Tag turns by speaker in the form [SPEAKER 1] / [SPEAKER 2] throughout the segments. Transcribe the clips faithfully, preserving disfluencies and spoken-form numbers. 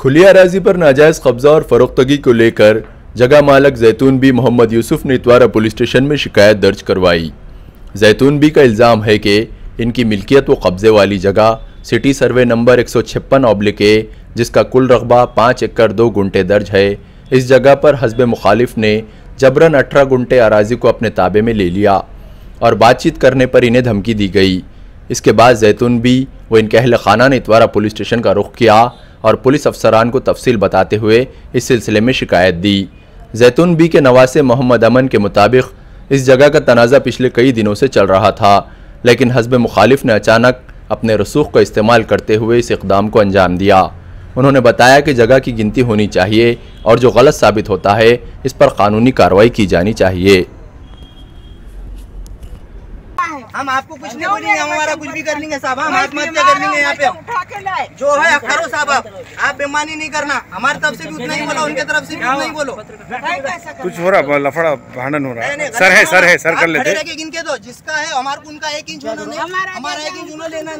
[SPEAKER 1] खुली अराजी पर नाजायज कब्जा और फरोख्तगी को लेकर जगह मालक जैतून बी मोहम्मद यूसुफ ने इतवारा पुलिस स्टेशन में शिकायत दर्ज करवाई। जैतून बी का इल्ज़ाम है कि इनकी मिल्कियत व कब्जे वाली जगह सिटी सर्वे नंबर एक सौ छप्पन ऑब्लिक ए, जिसका कुल रकबा पाँच एकड़ दो गुंटे दर्ज है। इस जगह पर हस्ब मुखालिफ ने जबरन अठारह गुंटे अराजी को अपने ताबे में ले लिया और बातचीत करने पर इन्हें धमकी दी गई। इसके बाद जैतून बी व इनके अहल खाना ने इतवारा पुलिस स्टेशन का रुख किया और पुलिस अफसरान को तफसील बताते हुए इस सिलसिले में शिकायत दी। जैतून बी के नवासे मोहम्मद अमन के मुताबिक इस जगह का तनाज़ा पिछले कई दिनों से चल रहा था, लेकिन हस्ब मुखालिफ ने अचानक अपने रसूख का इस्तेमाल करते हुए इस इक़दाम को अंजाम दिया। उन्होंने बताया कि जगह की गिनती होनी चाहिए और जो गलत साबित होता है इस पर कानूनी कार्रवाई की जानी चाहिए।
[SPEAKER 2] हम आपको कुछ नहीं बोलेंगे, हम हमारा कुछ भी कर लेंगे साहब, हम आत्महत्या कर लेंगे यहाँ पे जो है करो साहब। आप आप बेईमानी नहीं करना, हमारी तरफ से भी उतना ही बोलो, उनके तरफ से भी उतना ही बोलो।
[SPEAKER 3] कुछ हो रहा लफड़ा भांडन हो रहा है। सर है सर है सर कर लेते हैं।
[SPEAKER 2] गिन के दो जिसका है, हमारे को उनका एक इंच होना नहीं, हमारा एक इंच होना लेना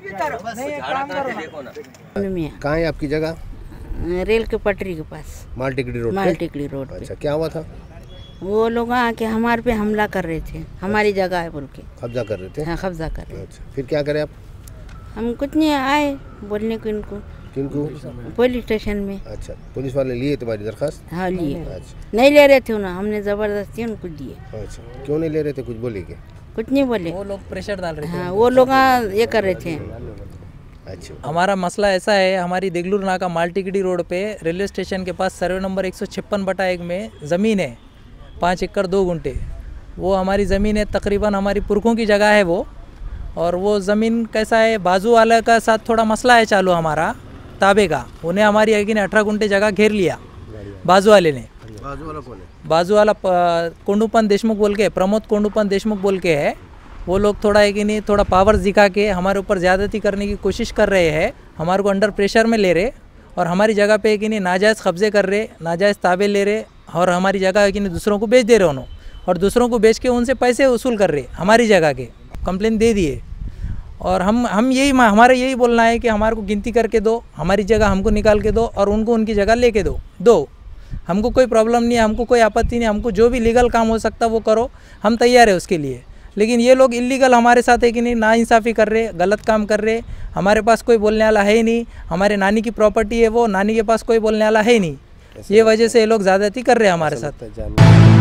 [SPEAKER 2] नहीं।
[SPEAKER 4] कहाँ है आपकी जगह?
[SPEAKER 5] रेल के पटरी के पास,
[SPEAKER 4] माल टिकड़ी रोड।
[SPEAKER 5] माल टिकड़ी रोड।
[SPEAKER 4] अच्छा, क्या हुआ था?
[SPEAKER 5] वो लोग आके हमारे पे हमला कर रहे थे, हमारी जगह है बोल के
[SPEAKER 4] कब्जा कर रहे थे।
[SPEAKER 5] हाँ, कब्जा कर रहे थे।
[SPEAKER 4] अच्छा, फिर क्या करें आप?
[SPEAKER 5] हम कुछ नहीं आए बोलने को इनको।
[SPEAKER 4] किनको?
[SPEAKER 5] पुलिस स्टेशन में।
[SPEAKER 4] अच्छा, पुलिस वाले लिए तुम्हारी दरखास्त?
[SPEAKER 5] हाँ लिए।
[SPEAKER 4] अच्छा,
[SPEAKER 5] नहीं ले रहे थे ना, हमने जबरदस्ती उनको दिए।
[SPEAKER 4] अच्छा, क्यों नहीं ले रहे थे? कुछ बोले क्या?
[SPEAKER 5] कुछ नहीं बोले,
[SPEAKER 6] वो लोग प्रेशर डाल रहे थे।
[SPEAKER 5] हाँ, वो लोग ये कर रहे थे।
[SPEAKER 4] अच्छा,
[SPEAKER 6] हमारा मसला ऐसा है, हमारी देगलूर नाका माल टिकड़ी रोड पे रेलवे स्टेशन के पास सर्वे नंबर एक सौ छप्पन बटा एक में ज़मीन है, पाँच एकड़ दो गुंटे। वो हमारी ज़मीन है, तकरीबन हमारी पुरखों की जगह है वो। और वो ज़मीन कैसा है, बाजू वाले का साथ थोड़ा मसला है चालू हमारा ताबे का। उन्हें हमारी यकीन अठारह गुंटे जगह घेर लिया बाजू वाले ने।
[SPEAKER 4] बाजू वाला कौन है?
[SPEAKER 6] बाजू वाला कोंडूपन देशमुख बोल के, प्रमोद कोंडूपन देशमुख बोल के है। वो लोग थोड़ा है कि नहीं, थोड़ा पावर दिखा के हमारे ऊपर ज़्यादती करने की कोशिश कर रहे हैं, हमारे को अंडर प्रेशर में ले रहे और हमारी जगह पे कि नहीं नाजायज़ कब्जे कर रहे, नाजायज़ ताबे ले रहे और हमारी जगह कि नहीं दूसरों को बेच दे रहे उन्होंने, और दूसरों को बेच के उनसे पैसे वसूल कर रहे हमारी जगह के। कंप्लेन दे दिए और हम हम यही हमारा यही बोलना है कि हमारे को गिनती करके दो, हमारी जगह हमको निकाल के दो और उनको उनकी जगह लेके दो दो हमको कोई प्रॉब्लम नहीं है, हमको कोई आपत्ति नहीं, हमको जो भी लीगल काम हो सकता वो करो, हम तैयार है उसके लिए। लेकिन ये लोग इलीगल हमारे साथ है कि नहीं, नाइंसाफ़ी कर रहे, गलत काम कर रहे। हमारे पास कोई बोलने वाला है ही नहीं, हमारे नानी की प्रॉपर्टी है वो, नानी के पास कोई बोलने वाला है ही नहीं। ये वजह से ये लोग ज़्यादती कर रहे हैं हमारे साथ।